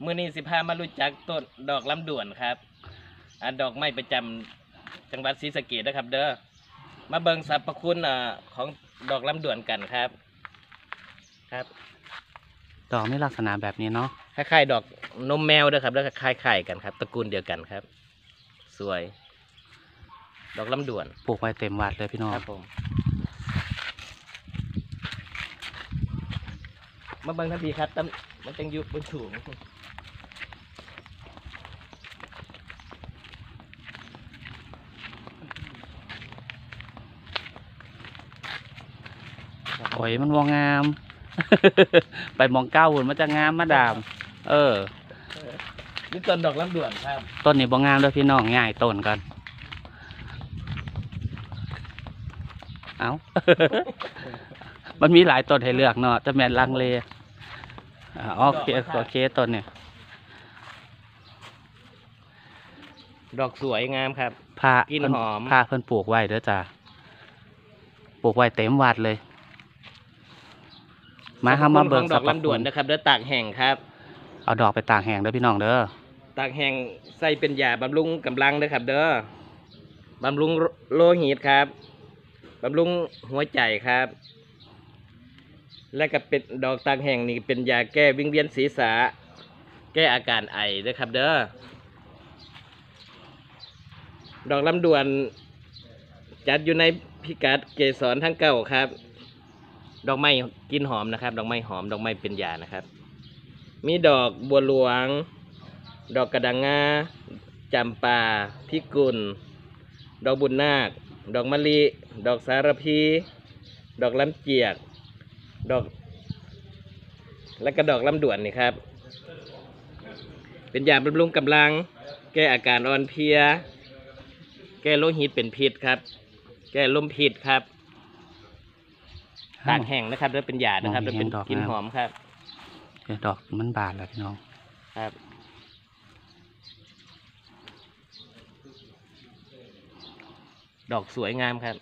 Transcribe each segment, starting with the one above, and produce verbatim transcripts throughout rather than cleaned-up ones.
มื้อนี้สิพามารู้จักต้นดอกลำด่วนครับอ่าดอกไม้ประจำจังหวัดศรีสะเกษนะครับเด้อมาเบิ่งสรรพคุณอ่าของดอกลำด่วนกันครับครับดอกนี่ลักษณะแบบนี้เนาะคล้ายๆดอกนมแมวเด้อครับแล้วก็คล้ายๆกันครับตระกูลเดียวกันครับ สวย ดอกลำด่วนปลูกไว้เต็มวัดเลยพี่น้องครับผมมาเบิ่งทันทีครับตั้มมันจังอยู่บนสูงโอ้ยมันวงงาม ไปมองเก้าหุ่นมันจะงามมาดาม เออนี่ต้นดอกลำด่วนครับต้นนี้บ่งามเลยพี่น้องง่ายต้นกันเอา มันมีหลายต้นให้เลือกเนาะจะแม่นลังเลอ่าโอเคโอเคต้นเนี่ยดอกสวยงามครับพากินหอมพาเพิ่นปลูกไว้เด้อจ้าปลูกไว้เต็มวัดเลยมาทำมาเบิ่งดอกลำด่วนนะครับเด้อตากแห้งครับเอาดอกไปตากแห้งเด้อพี่น้องเด้อตากแห้งใส่เป็นยาบำรุงกำลังเด้อครับเด้อบำรุงโลหิตครับบำรุงหัวใจครับและก็เป็นดอกตากแห้งนี่เป็นยาแก้วิงเวียนศีรษะแก้อาการไอเด้อครับเด้อดอกลำด่วนจัดอยู่ในพิกัดเกสรทั้งเก้าครับดอกไม้กินหอมนะครับดอกไม้หอมดอกไม้เป็นยานะครับมีดอกบัวหลวงดอกกระดังงาจำปาพิกุลดอกบุญนาคดอกมะลิดอกสารพีดอกลำเจียกดอกและก็ดอกลำด่วนนี่ครับเป็นยาบำรุงกำลังแก้อาการอ่อนเพลียแก้โรคหิตเป็นพิษครับแก้ลมพิษครับตากแห้งนะครับแล้วเป็นยานะครับแล้วเป็นกลิ่นหอมครับดอกมันบานแล้วพี่น้องครับดอกสวยงามครับ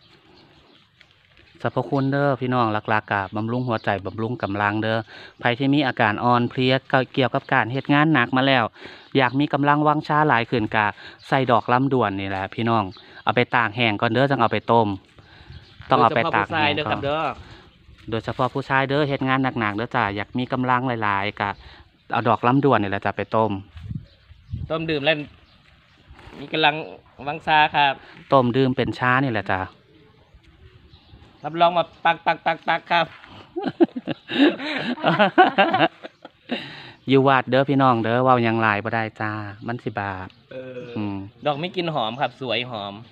สรรพคุณเด้อพี่น้องหลักๆกับบำรุงหัวใจบำรุงกำลังเด้อใครที่มีอาการอ่อนเพลียเกี่ยวกับการเหตุงานหนักมาแล้วอยากมีกำลังวังชาหลายขึ้นกะใส่ดอกลำด่วนนี่แหละพี่น้องเอาไปตากแห้งก่อนเด้อจังเอาไปต้มต้องเอาไปตากแห้งก่อนโดยเฉพาะผู้ชายเด้อเหตุงานหนักๆเด้อจ้าอยากมีกำลังหลายๆกะเอาดอกลำด่วนนี่แหละจะไปต้มต้มดื่มแล้วมีกำลังวังชาครับต้มดื่มเป็นชานี่แหละจ้ารับรองมาตักตักตักตักครับอยู่วัดเด้อพี่น้องเด้อว่ายังหลายบ่ได้จ้ามันสิบาปดอกไม่กินหอมครับสวยหอม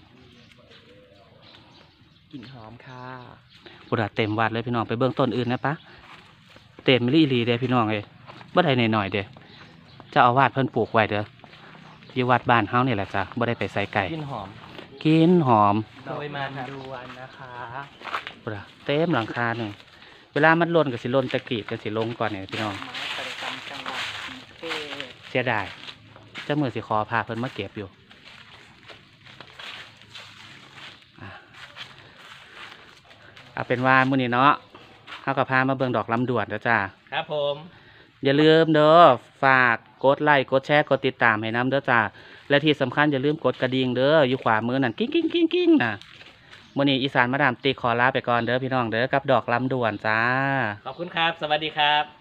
กลิ่นหอมค่ะบุระเต็มวัดเลยพี่น้องไปเบื้องต้นอื่นนะปะเต็มรีรีเด้พี่น้องเลยบ่ได้หน่อยๆเด้เจ้าอาวาสเพิ่นปลูกไว้เด้ออยู่วัดบ้านเฮานี่แหละจ้าบ่ได้ไปใส่ไก่กลิ่นหอมกินหอมโดยมาดูวันนะคะบุระเต็มหลังคาหนึ่งเวลามันล่นกับสิล่นตะกีบกับสิลงก่อนเนี่ยพี่น้องเสียดายเจ้ามือสิคอพาเพิ่นมาเก็บอยู่เอาเป็นว่ามื้อนี้เนาะเขากับพามาเบิ่งดอกลำด่วนเด้อจ้าครับผมอย่าลืมเด้อฝากกดไลค์กดแชร์กดติดตามให้น้ำเด้อจ้าและที่สำคัญอย่าลืมกดกระดิ่งเด้ออยู่ขวามือนั่นกิ้งกิ้งกิ้งกิ้งนะมื้อนี้อีสานมาดามตีขอลาไปก่อนเด้อพี่น้องเด้อกับดอกลำด่วนจ้าขอบคุณครับสวัสดีครับ